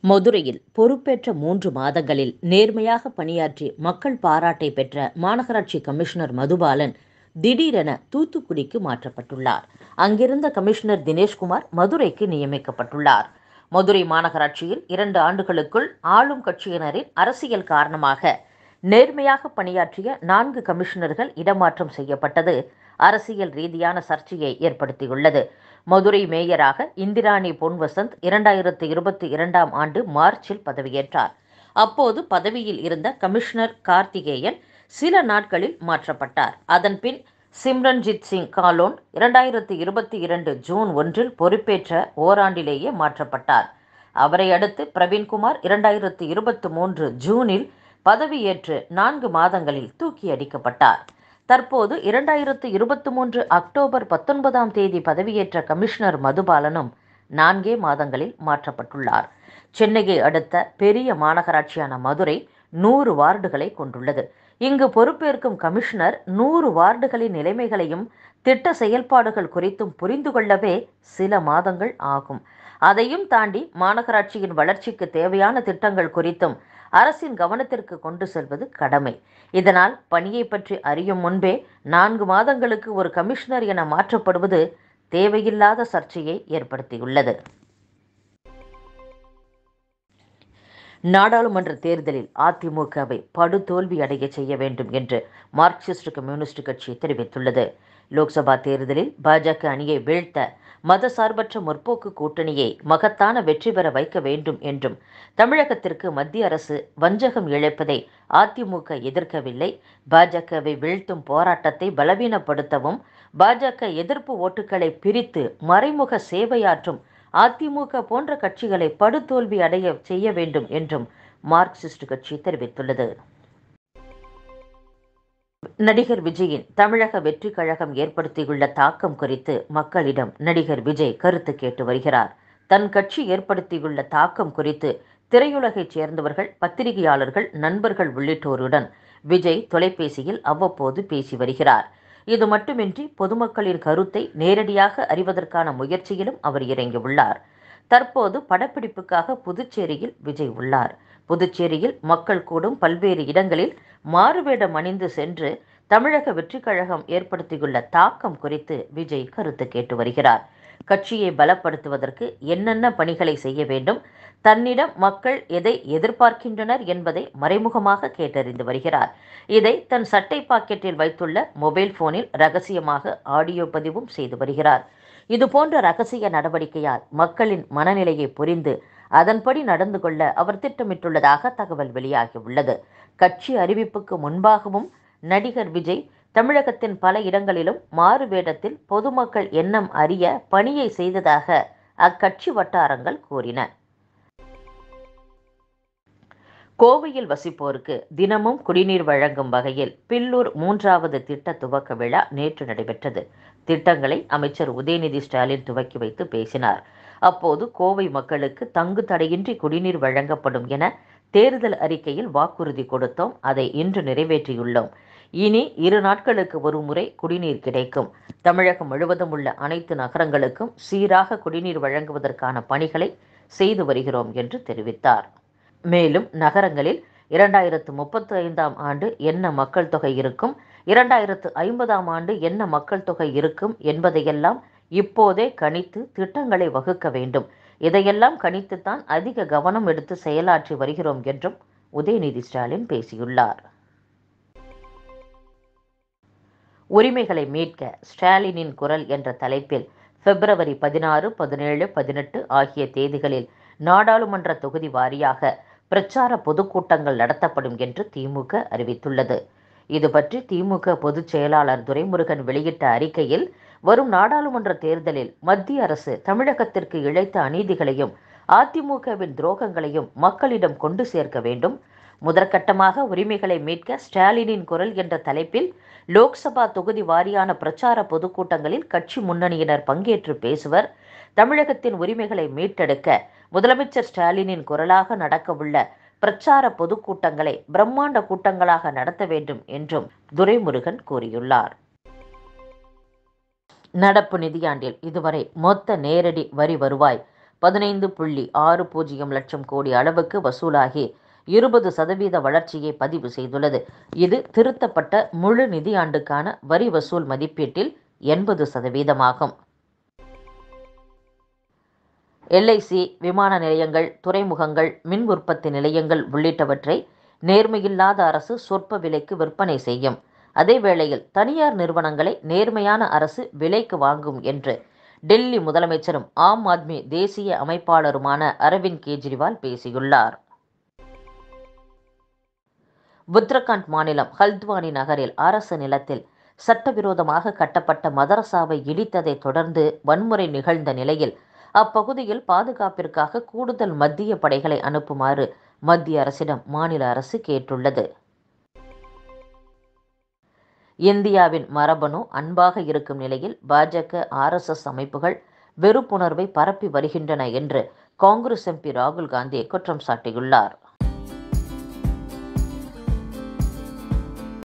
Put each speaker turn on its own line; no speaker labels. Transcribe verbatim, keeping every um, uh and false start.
மதுரையில் பொறுப்பேற்ற மூன்று மாதங்களில் நேர்மையாக பணியாற்றி மக்கள் பாராட்டை பெற்ற மாநகராட்சி கமிஷனர் மதுபாலன் திடீரென தூத்துக்குடிக்கு மாற்றப்பட்டுள்ளார். அங்கிருந்த கமிஷனர் தினேஷ்குமார் மதுரைக்கு நியமிக்கப்பட்டுள்ளார். மதுரை மாநகராட்சியில் இரண்டு ஆண்டுகளுக்குள் ஆளும் கட்சியினரின் அரசியல் காரணமாக நேர்மையாக பணியாற்றிய நான்கு கமிஷனர்கள் இடமாற்றம் செய்யப்பட்டது அரசியல் ரீதியான சர்ச்சையை ஏற்படுத்தியுள்ளது. மதுரை மேயராக இந்திராணி பொன்வசந்த் இரண்டாயிரத்து இருபத்தி இரண்டாம் ஆண்டு மார்ச்சில் பதவியேற்றார். அப்போது பதவியில் இருந்த கமிஷனர் கார்த்திகேயன் சில நாட்களில் மாற்றப்பட்டார். அதன்பின் சிம்ரன்ஜித் சிங் காலோன் இரண்டாயிரத்து இருபத்தி இரண்டு ஜூன் ஒன்றில் பொறுப்பேற்ற ஓராண்டிலேயே மாற்றப்பட்டார். அவரை அடுத்து பிரவீன்குமார் இரண்டாயிரத்து இருபத்தி மூன்று ஜூனில் பதவியேற்று நான்கு மாதங்களில் தூக்கி அடிக்கப்பட்டார். தற்போது இரண்டாயிரத்து இருபத்தி மூன்று அக்டோபர் பத்தொன்பதாம் தேதி பதவியேற்ற கமிஷனர் மதுபாலனும் நான்கே மாதங்களில் மாற்றப்பட்டுள்ளார். சென்னையை அடுத்த பெரிய மாநகராட்சியான மதுரை நூறு வார்டுகளை கொண்டுள்ளது. இங்கு பொறுப்பேற்கும் கமிஷனர் நூறு வார்டுகளின் நிலைமைகளையும் திட்ட செயல்பாடுகள் குறித்தும் புரிந்து கொள்ளவே சில மாதங்கள் ஆகும். அதையும் தாண்டி மாநகராட்சியின் வளர்ச்சிக்கு தேவையான திட்டங்கள் குறித்தும் அரசின் கவனத்திற்கு கொண்டு செல்வது கடமை. இதனால் பணியை பற்றி அறியும் முன்பே நான்கு மாதங்களுக்கு ஒரு கமிஷனர் என மாற்றப்படுவது தேவையில்லாத சர்ச்சையை ஏற்படுத்தியுள்ளது. நாடாளுமன்ற தேர்தலில் அதிமுகவை படுதோல்வி அடைய செய்ய வேண்டும் என்று மார்க்சிஸ்ட் கம்யூனிஸ்ட் கட்சி தெரிவித்துள்ளது. லோக்சபா தேர்தலில் பாஜக அணியை வீழ்த்த மதசார்பற்ற முற்போக்கு கூட்டணியை மகத்தான வெற்றி பெற வைக்க வேண்டும் என்றும், தமிழகத்திற்கு மத்திய அரசு வஞ்சகம் இழைப்பதை அதிமுக எதிர்க்கவில்லை. பாஜகவை வீழ்த்தும் போராட்டத்தை பலவீனப்படுத்தவும், பாஜக எதிர்ப்பு ஓட்டுகளை பிரித்து மறைமுக சேவையாற்றும் அதிமுக போன்ற கட்சிகளை படுதோல்வி அடைய செய்ய வேண்டும் என்றும் மார்க்சிஸ்ட் கட்சி தெரிவித்துள்ளது. நடிகர் விஜயின் தமிழக வெற்றி கழகம் ஏற்படுத்தியுள்ள தாக்கம் குறித்து மக்களிடம் நடிகர் விஜய் கருத்து கேட்டு வருகிறார். தன் கட்சி ஏற்படுத்தியுள்ள தாக்கம் குறித்து திரையுலகைச் சேர்ந்தவர்கள், பத்திரிகையாளர்கள், நண்பர்கள் உள்ளிட்டோருடன் விஜய் தொலைபேசியில் அவ்வப்போது பேசி வருகிறார். இது மட்டுமின்றி பொதுமக்களின் கருத்தை நேரடியாக அறிவதற்கான முயற்சியிலும் அவர் இறங்கியுள்ளார். தற்போது படப்பிடிப்புக்காக புதுச்சேரியில் விஜய் உள்ளார். புதுச்சேரியில் மக்கள் கூடும் பல்வேறு இடங்களில் மாறுவேடம் அணிந்து சென்று தமிழக வெற்றி கழகம் ஏற்படுத்தியுள்ள தாக்கம் குறித்து விஜய் கருத்து கேட்டு வருகிறார். கட்சியை பலப்படுத்துவதற்கு என்னென்ன பணிகளை செய்ய வேண்டும், தன்னிடம் மக்கள் எதை எதிர்பார்க்கின்றனர் என்பதை மறைமுகமாக கேட்டறிந்து வருகிறார். இதை தன் சட்டை பாக்கெட்டில் வைத்துள்ள மொபைல் போனில் ரகசியமாக ஆடியோ பதிவும் செய்து வருகிறார். இதுபோன்ற ரகசிய நடவடிக்கையால் மக்களின் மனநிலையை புரிந்து அதன்படி நடந்து கொள்ள அவர் திட்டமிட்டுள்ளதாக தகவல் வெளியாகியுள்ளது. கட்சி அறிவிப்புக்கு முன்பாகவும் நடிகர் விஜய் தமிழகத்தின் பல இடங்களிலும் மாறு வேடத்தில் பொதுமக்கள் எண்ணம் அறிய பணியை செய்ததாக அக்கட்சி வட்டாரங்கள் கூறின. கோவையில் வசிப்போருக்கு தினமும் குடிநீர் வழங்கும் வகையில் பில்லூர் மூன்றாவது திட்ட துவக்க விழா நேற்று நடைபெற்றது. திட்டங்களை அமைச்சர் உதயநிதி ஸ்டாலின் துவக்கி வைத்து பேசினார். அப்போது கோவை மக்களுக்கு தங்கு தடையின்றி குடிநீர் வழங்கப்படும் என தேர்தல் அறிக்கையில் வாக்குறுதி கொடுத்தோம். அதை இன்று நிறைவேற்றியுள்ளோம். இனி இரு நாட்களுக்கு ஒரு முறை குடிநீர் கிடைக்கும். தமிழகம் முழுவதும் உள்ள அனைத்து நகரங்களுக்கும் சீராக குடிநீர் வழங்குவதற்கான பணிகளை செய்து வருகிறோம் என்று தெரிவித்தார். மேலும் நகரங்களில் இரண்டாயிரத்து முப்பத்தி ஐந்தாம் ஆண்டு என்ன மக்கள் தொகை இருக்கும், இரண்டாயிரத்து ஐம்பதாம் ஆண்டு என்ன மக்கள் தொகை இருக்கும் என்பதையெல்லாம் இப்போதே கணித்து திட்டங்களை வகுக்க வேண்டும். இதையெல்லாம் கணித்துத்தான் அதிக கவனம் எடுத்து செயலாற்றி வருகிறோம் என்றும் உதயநிதி ஸ்டாலின் பேசியுள்ளார். உரிமைகளை மீட்க ஸ்டாலினின் குரல் என்ற தலைப்பில் பிப்ரவரி பதினாறு, பதினேழு, பதினெட்டு ஆகிய தேதிகளில் நாடாளுமன்ற தொகுதி வாரியாக பிரச்சார பொதுக்கூட்டங்கள் நடத்தப்படும் என்று திமுக அறிவித்துள்ளது. இது பற்றி திமுக பொதுச் செயலாளர் துரைமுருகன் வெளியிட்ட அறிக்கையில், வரும் நாடாளுமன்ற தேர்தலில் மத்திய அரசு தமிழகத்திற்கு இழைத்த அநீதிகளையும் அதிமுகவின் துரோகங்களையும் மக்களிடம் கொண்டு சேர்க்க வேண்டும். முதற்கட்டமாக உரிமைகளை மீட்க ஸ்டாலினின் குரல் என்ற தலைப்பில் லோக்சபா தொகுதி வாரியான பிரச்சார பொதுக்கூட்டங்களில் கட்சி முன்னணியினர் பங்கேற்று பேசுவர். தமிழகத்தின் உரிமைகளை மீட்டெடுக்க முதலமைச்சர் ஸ்டாலினின் குரலாக நடக்கவுள்ள பிரச்சார பொதுக்கூட்டங்களை பிரம்மாண்ட கூட்டங்களாக நடத்த வேண்டும் என்றும் துரைமுருகன் கூறியுள்ளார். நடப்பு நிதியாண்டில் இதுவரை மொத்த நேரடி வரி வருவாய் பதினைந்து புள்ளி ஆறு பூஜ்ஜியம் லட்சம் கோடி அளவுக்கு வசூலாகி இருபது சதவீத வளர்ச்சியை பதிவு செய்துள்ளது. இது திருத்தப்பட்ட முழு நிதியாண்டுக்கான வரி வசூல் மதிப்பீட்டில் எண்பது சதவீதமாகும். எல்ஐசி விமான நிலையங்கள், துறைமுகங்கள், மின் உற்பத்தி நிலையங்கள் உள்ளிட்டவற்றை நேர்மையில்லாத அரசு சொற்ப விலைக்கு விற்பனை செய்யும். அதேவேளையில் தனியார் நிறுவனங்களை நேர்மையான அரசு விலைக்கு வாங்கும் என்று டெல்லி முதலமைச்சரும் ஆம் ஆத்மி தேசிய அமைப்பாளருமான அரவிந்த் கெஜ்ரிவால் பேசியுள்ளார். உத்தரகாண்ட் மாநிலம் ஹல்த்வானி நகரில் அரசு நிலத்தில் சட்டவிரோதமாக கட்டப்பட்ட மதரசாவை இடித்ததை தொடர்ந்து வன்முறை நிகழ்ந்த நிலையில் அப்பகுதியில் பாதுகாப்பிற்காக கூடுதல் மத்திய படைகளை அனுப்புமாறு மத்திய அரசிடம் மாநில அரசு கேட்டுள்ளது. இந்தியாவின் மரபணு அன்பாக இருக்கும் நிலையில் பாஜக, ஆர் எஸ் எஸ் அமைப்புகள் வெறுப்புணர்வை பரப்பி வருகின்றன என்று காங்கிரஸ் எம்பி ராகுல் காந்தி குற்றம் சாட்டியுள்ளார்.